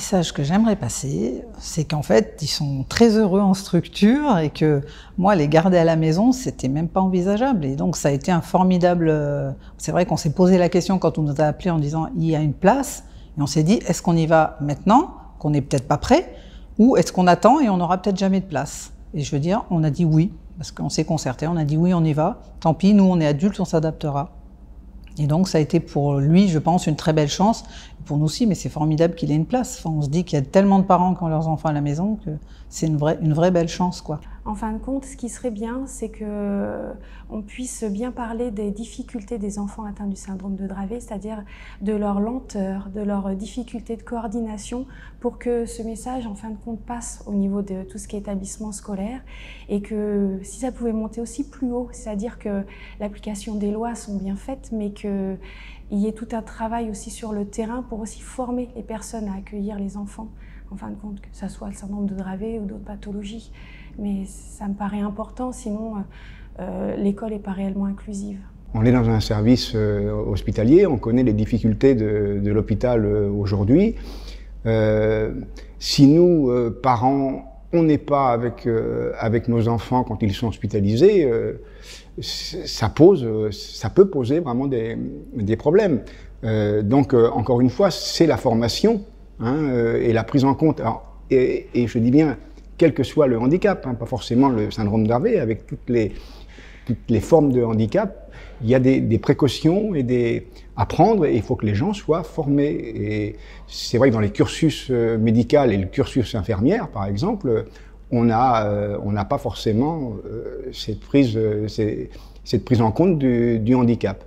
message que j'aimerais passer, c'est qu'en fait, ils sont très heureux en structure et que moi, les garder à la maison, c'était même pas envisageable. Et donc, ça a été un formidable... C'est vrai qu'on s'est posé la question quand on nous a appelés en disant « il y a une place ». Et on s'est dit « est-ce qu'on y va maintenant, qu'on n'est peut-être pas prêt, ou est-ce qu'on attend et on n'aura peut-être jamais de place ?» Et je veux dire, on a dit oui, parce qu'on s'est concerté, on a dit oui, on y va. Tant pis, nous, on est adultes, on s'adaptera. Et donc, ça a été pour lui, je pense, une très belle chance. Pour nous aussi, mais c'est formidable qu'il ait une place. Enfin, on se dit qu'il y a tellement de parents qui ont leurs enfants à la maison que c'est une vraie belle chance, quoi. En fin de compte, ce qui serait bien, c'est qu'on puisse bien parler des difficultés des enfants atteints du syndrome de Dravet, c'est-à-dire de leur lenteur, de leur difficulté de coordination, pour que ce message, en fin de compte, passe au niveau de tout ce qui est établissement scolaire, et que si ça pouvait monter aussi plus haut, c'est-à-dire que l'application des lois sont bien faites, mais qu'il y ait tout un travail aussi sur le terrain pour aussi former les personnes à accueillir les enfants, en fin de compte, que ce soit le syndrome de Dravet ou d'autres pathologies. Mais ça me paraît important, sinon l'école n'est pas réellement inclusive. On est dans un service hospitalier, on connaît les difficultés de l'hôpital aujourd'hui. Si nous, parents, on n'est pas avec nos enfants quand ils sont hospitalisés, ça peut poser vraiment des problèmes. Donc, encore une fois, c'est la formation et la prise en compte. Alors, et je dis bien, quel que soit le handicap, pas forcément le syndrome de Dravet, avec toutes les formes de handicap, il y a des précautions à prendre et il faut que les gens soient formés. Et c'est vrai que dans les cursus médicaux et le cursus infirmière, par exemple, on n'a pas forcément cette prise en compte du handicap.